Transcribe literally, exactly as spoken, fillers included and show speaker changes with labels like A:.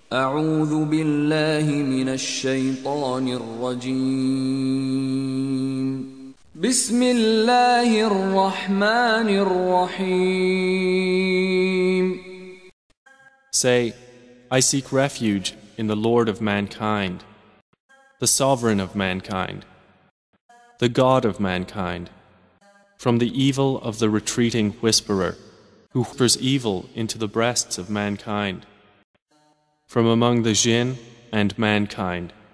A: أعوذ بالله من الشيطان الرجيم. بسم الله الرحمن الرحيم.
B: Say, I seek refuge in the Lord of mankind, the Sovereign of mankind, the God of mankind, from the evil of the retreating whisperer, who whispers evil into the breasts of mankind, from among the jinn and mankind.